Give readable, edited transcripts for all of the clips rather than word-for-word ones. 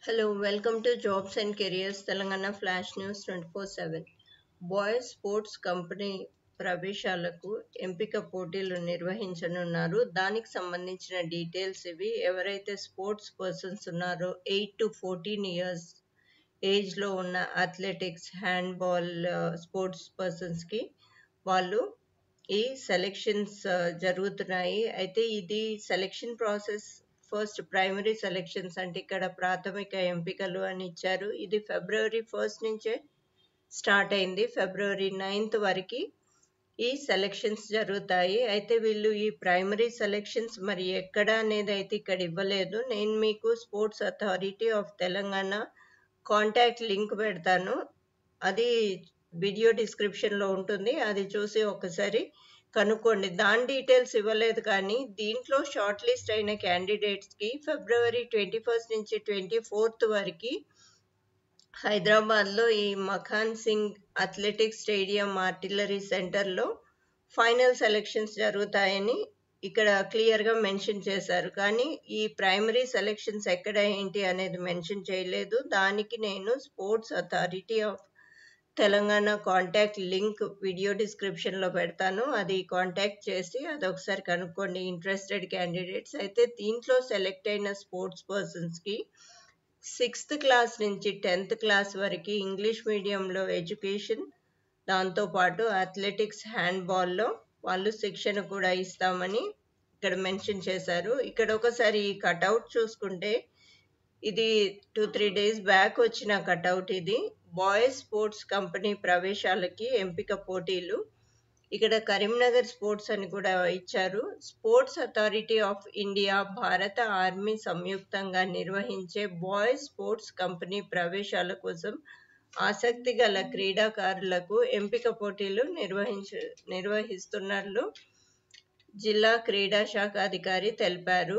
Hello, welcome to Jobs and Careers Telangana Flash News 24/7. Boys sports company ప్రవేశాలకు ఎంపిక పోటీలు నిర్వహించనున్నారు. దానికి సంబంధించిన డీటెయిల్స్ ఇవి. ఎవరైతే స్పోర్ట్స్ పర్సన్స్ ఉన్నారో 8 to 14 ఇయర్స్ ఏజ్లో ఉన్న అథ్లెటిక్స్, హ్యాండ్బాల్ స్పోర్ట్స్ పర్సన్స్కి వాళ్ళు ఈ సెలెక్షన్స్ జరుగుతున్నాయి. అయితే ఇది selection process first primary selections అంటే ఇక్కడ ప్రాథమిక ఎంపికలు అని ఇచ్చారు. ఇది February 1st నుంచే స్టార్ట్ అయింది. February 9th వరకు ఈ సెలెక్షన్స్ జరుగుతాయి. అయితే వీళ్ళు ఈ ప్రైమరీ సెలెక్షన్స్ మరి ఎక్కడ అనేది అయితే ఇక్కడ ఇవ్వలేదు. నేను మీకు sports authority of Telangana contact link పెడతాను. అది వీడియో డిస్క్రిప్షన్లో ఉంటుంది. అది చూసి ఒకసారి కనుక్కోండి. దాని డీటెయిల్స్ ఇవ్వలేదు, కానీ దీంట్లో షార్ట్ లిస్ట్ అయిన క్యాండిడేట్స్కి February 21st నుంచి 24th వరకు హైదరాబాద్లో ఈ Makhan Singh athletics stadium artillery సెంటర్లో ఫైనల్ సెలెక్షన్స్ జరుగుతాయని ఇక్కడ క్లియర్గా మెన్షన్ చేశారు. కానీ ఈ ప్రైమరీ సెలెక్షన్స్ ఎక్కడ ఏంటి అనేది మెన్షన్ చేయలేదు. దానికి నేను sports authority of Telangana contact link video డిస్క్రిప్షన్లో పెడతాను. అది కాంటాక్ట్ చేసి అది ఒకసారి కనుక్కోండి ఇంట్రెస్టెడ్ క్యాండిడేట్స్. అయితే దీంట్లో సెలెక్ట్ అయిన స్పోర్ట్స్ పర్సన్స్కి 6th క్లాస్ నుంచి 10th క్లాస్ వరకు ఇంగ్లీష్ మీడియంలో ఎడ్యుకేషన్, దాంతోపాటు అథ్లెటిక్స్, హ్యాండ్బాల్లో వాళ్ళు శిక్షణ కూడా ఇస్తామని ఇక్కడ మెన్షన్ చేశారు. ఇక్కడ ఒకసారి ఈ కట్అవుట్ చూసుకుంటే ఇది 2-3 days బ్యాక్ వచ్చిన కట్అవుట్. ఇది బాయ్స్ స్పోర్ట్స్ కంపెనీ ప్రవేశాలకి ఎంపిక పోటీలు. ఇక్కడ కరీంనగర్ స్పోర్ట్స్ అని కూడా ఇచ్చారు. స్పోర్ట్స్ అథారిటీ ఆఫ్ ఇండియా, భారత ఆర్మీ సంయుక్తంగా నిర్వహించే బాయ్స్ స్పోర్ట్స్ కంపెనీ ప్రవేశాల కోసం ఆసక్తి గల క్రీడాకారులకు ఎంపిక పోటీలు నిర్వహిస్తున్నట్లు జిల్లా క్రీడా శాఖ అధికారి తెలిపారు.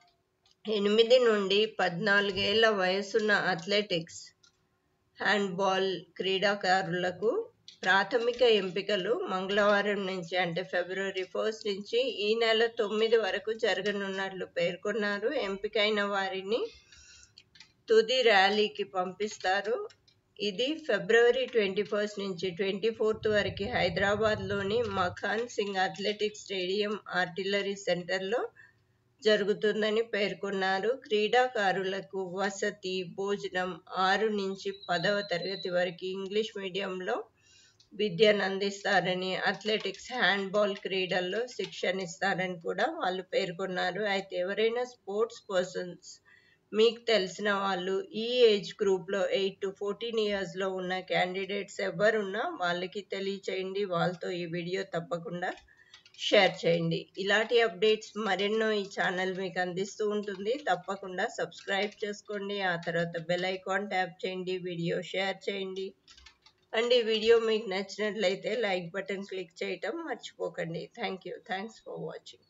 8 నుండి 14 ఏళ్ల వయసున్న అథ్లెటిక్స్, హ్యాండ్బాల్ క్రీడాకారులకు ప్రాథమిక ఎంపికలు మంగళవారం నుంచి అంటే February 1st నుంచి ఈ నెల 9 వరకు జరగనున్నట్లు పేర్కొన్నారు. ఎంపికైన వారిని తుది ర్యాలీకి పంపిస్తారు. ఇది February 21st నుంచి 24th వరకు హైదరాబాద్లోని Makhan Singh athletics stadium artillery సెంటర్లో జరుగుతుందని పేర్కొన్నారు. క్రీడాకారులకు వసతి, భోజనం, 6 నుంచి 10వ తరగతి వరకు ఇంగ్లీష్ మీడియంలో విద్యను అందిస్తారని, అథ్లెటిక్స్, హ్యాండ్బాల్ క్రీడల్లో శిక్షణ ఇస్తారని కూడా వాళ్ళు పేర్కొన్నారు. అయితే ఎవరైనా స్పోర్ట్స్ పర్సన్స్ మీకు తెలిసిన వాళ్ళు ఈ ఏజ్ గ్రూప్లో 8 to 14 ఇయర్స్లో ఉన్న క్యాండిడేట్స్ ఎవరున్నా వాళ్ళకి తెలియచేయండి. వాళ్ళతో ఈ వీడియో తప్పకుండా షేర్ చేయండి. ఇలాంటి అప్డేట్స్ మరెన్నో ఈ ఛానల్ మీకు అందిస్తూ ఉంటుంది. తప్పకుండా సబ్స్క్రైబ్ చేసుకోండి. ఆ తర్వాత బెల్ ఐకాన్ ట్యాప్ చేయండి, వీడియో షేర్ చేయండి. అండ్ ఈ వీడియో మీకు నచ్చినట్లయితే లైక్ బటన్ క్లిక్ చేయటం మర్చిపోకండి. Thanks for watching.